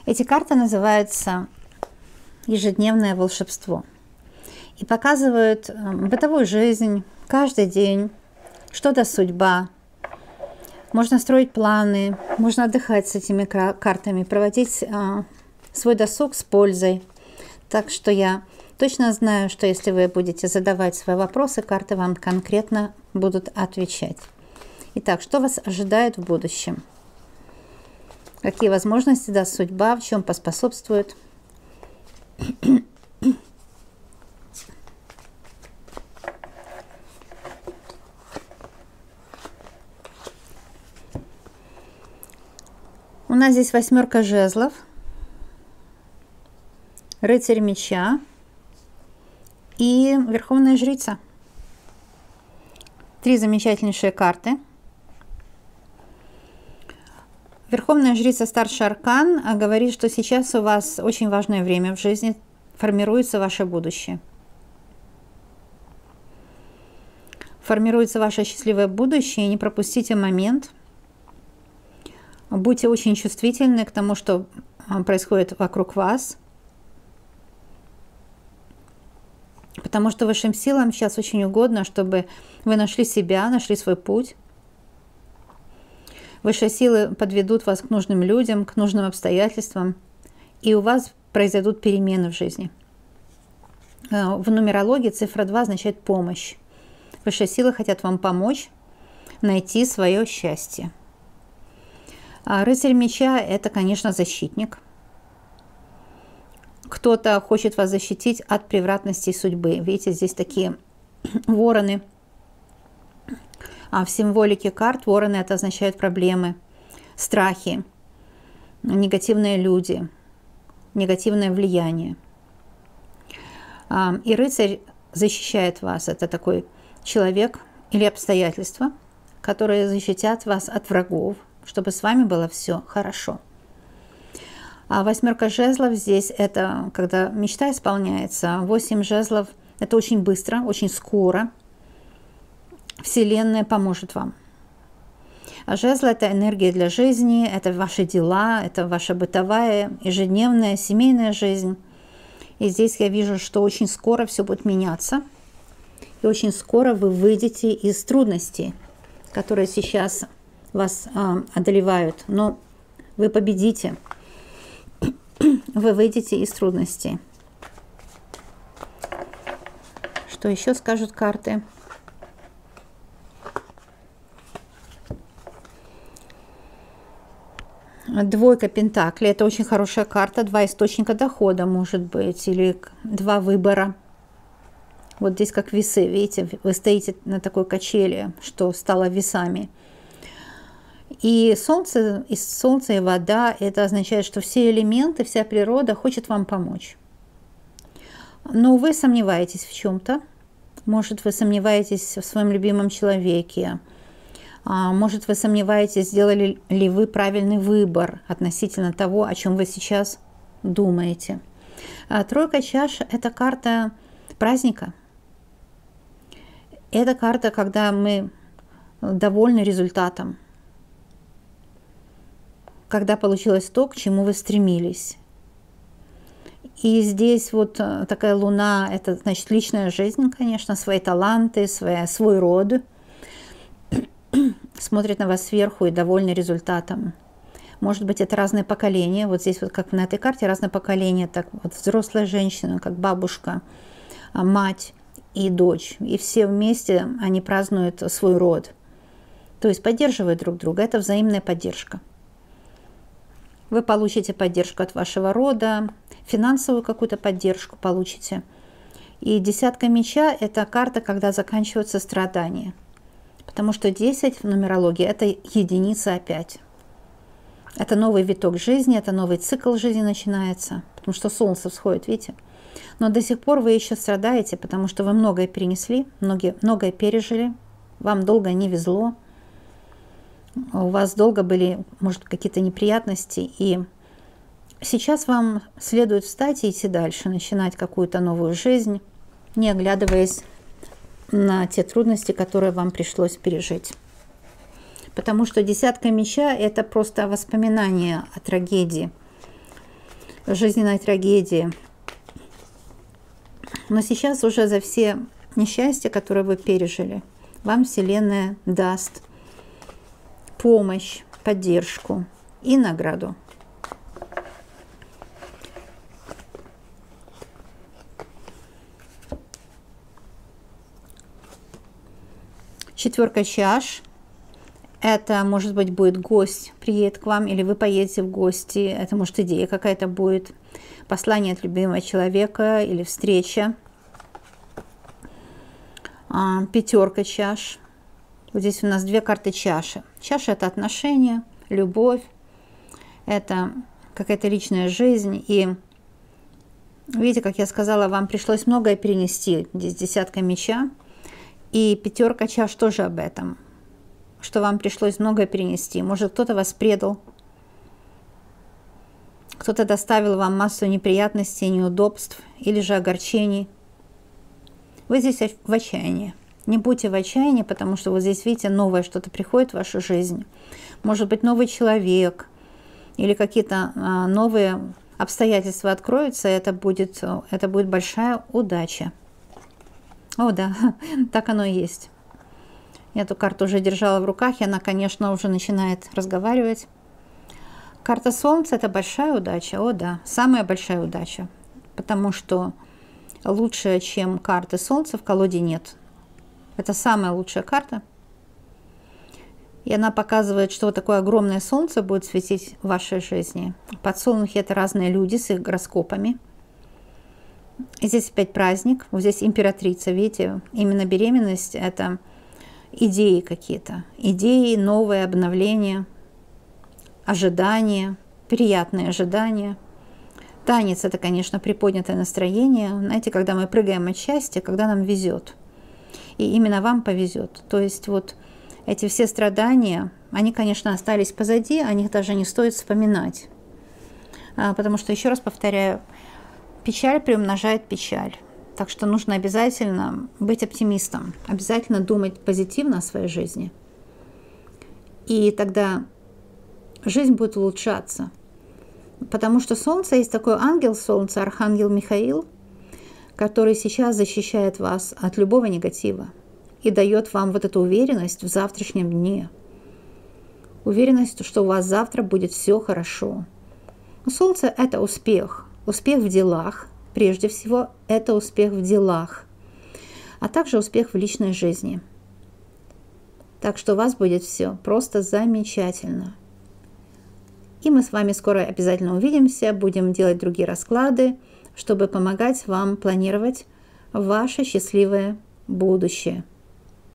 Эти карты называются «Ежедневное волшебство» и показывают бытовую жизнь, каждый день, что-то судьба. Можно строить планы, можно отдыхать с этими картами, проводить свой досуг с пользой. Так что я точно знаю, что если вы будете задавать свои вопросы, карты вам конкретно будут отвечать. Итак, что вас ожидает в будущем? Какие возможности даст судьба, в чем поспособствует? У нас здесь 8 жезлов, рыцарь меча и верховная жрица. 3 замечательнейшие карты. Верховная жрица, старший аркан, говорит, что сейчас у вас очень важное время в жизни, формируется ваше будущее. Формируется ваше счастливое будущее, и не пропустите момент. Будьте очень чувствительны к тому, что происходит вокруг вас, потому что высшим силам сейчас очень угодно, чтобы вы нашли себя, нашли свой путь. Высшие силы подведут вас к нужным людям, к нужным обстоятельствам, и у вас произойдут перемены в жизни. В нумерологии цифра 2 означает помощь. Высшие силы хотят вам помочь найти свое счастье. Рыцарь меча – это, конечно, защитник. Кто-то хочет вас защитить от превратностей судьбы. Видите, здесь такие вороны. А в символике карт вороны – это означают проблемы, страхи, негативные люди, негативное влияние. И рыцарь защищает вас. Это такой человек или обстоятельства, которые защитят вас от врагов, чтобы с вами было все хорошо. А 8 жезлов здесь – это когда мечта исполняется. 8 жезлов – это очень быстро, очень скоро. Вселенная поможет вам. А жезл – это энергия для жизни, это ваши дела, это ваша бытовая, ежедневная, семейная жизнь. И здесь я вижу, что очень скоро все будет меняться. И очень скоро вы выйдете из трудностей, которые сейчас вас одолевают. Но вы победите. Вы выйдете из трудностей. Что еще скажут карты? Двойка пентаклей – это очень хорошая карта. 2 источника дохода, может быть, или 2 выбора. Вот здесь как весы, видите, вы стоите на такой качели, что стало весами. И солнце и вода – это означает, что все элементы, вся природа хочет вам помочь. Но вы сомневаетесь в чем-то. Может, вы сомневаетесь в своем любимом человеке. Может, вы сомневаетесь, сделали ли вы правильный выбор относительно того, о чем вы сейчас думаете. Тройка чаш – это карта праздника. Это карта, когда мы довольны результатом. Когда получилось то, к чему вы стремились. И здесь вот такая луна – это, значит, личная жизнь, конечно, свои таланты, свой род. Смотрит на вас сверху и довольны результатом. Может быть, это разные поколения. Вот здесь вот как на этой карте разные поколения. Так вот взрослая женщина, как бабушка, мать и дочь. И все вместе они празднуют свой род. То есть поддерживают друг друга. Это взаимная поддержка. Вы получите поддержку от вашего рода, финансовую какую-то поддержку получите. И 10 меча – это карта, когда заканчиваются страдания. Потому что 10 в нумерологии – это единица опять. Это новый виток жизни, это новый цикл жизни начинается. Потому что солнце всходит, видите? Но до сих пор вы еще страдаете, потому что вы многое перенесли, многое пережили, вам долго не везло. У вас долго были, может, какие-то неприятности, и сейчас вам следует встать и идти дальше, начинать какую-то новую жизнь, не оглядываясь на те трудности, которые вам пришлось пережить. Потому что 10 меча – это просто воспоминание о трагедии. жизненной трагедии. Но сейчас уже за все несчастья, которые вы пережили, вам Вселенная даст помощь, поддержку и награду. Четверка чаш. Это, может быть, будет гость, приедет к вам, или вы поедете в гости. Это, может, идея какая-то будет, послание от любимого человека или встреча. Пятерка чаш. Вот здесь у нас две карты чаши. Чаша – это отношения, любовь, это какая-то личная жизнь. И видите, как я сказала, вам пришлось многое перенести. Здесь десятка меча. И пятерка чаш тоже об этом, что вам пришлось многое перенести. Может, кто-то вас предал, кто-то доставил вам массу неприятностей, неудобств или же огорчений. Вы здесь в отчаянии. Не будьте в отчаянии, потому что вот здесь, видите, новое что-то приходит в вашу жизнь. Может быть, новый человек или какие-то новые обстоятельства откроются, и это будет большая удача. О, да, так оно и есть. Я эту карту уже держала в руках, и она, конечно, уже начинает разговаривать. Карта Солнца – это большая удача. О, да, самая большая удача. Потому что лучше, чем карты Солнца, в колоде нет. Это самая лучшая карта. И она показывает, что вот такое огромное Солнце будет светить в вашей жизни. Подсолнухи – это разные люди с их гороскопами. И здесь опять праздник, вот здесь императрица, видите, именно беременность – это идеи какие-то, идеи, новые обновления, ожидания, приятные ожидания. Танец – это, конечно, приподнятое настроение, знаете, когда мы прыгаем от счастья, когда нам везет. И именно вам повезет. То есть вот эти все страдания, они, конечно, остались позади, о них даже не стоит вспоминать. Потому что, еще раз повторяю, печаль приумножает печаль. Так что нужно обязательно быть оптимистом, обязательно думать позитивно о своей жизни. И тогда жизнь будет улучшаться. Потому что Солнце, есть такой ангел Солнца, Архангел Михаил, который сейчас защищает вас от любого негатива и дает вам вот эту уверенность в завтрашнем дне. Уверенность, что у вас завтра будет все хорошо. Солнце – это успех. Успех в делах, прежде всего, это успех в делах, а также успех в личной жизни. Так что у вас будет все просто замечательно. И мы с вами скоро обязательно увидимся, будем делать другие расклады, чтобы помогать вам планировать ваше счастливое будущее.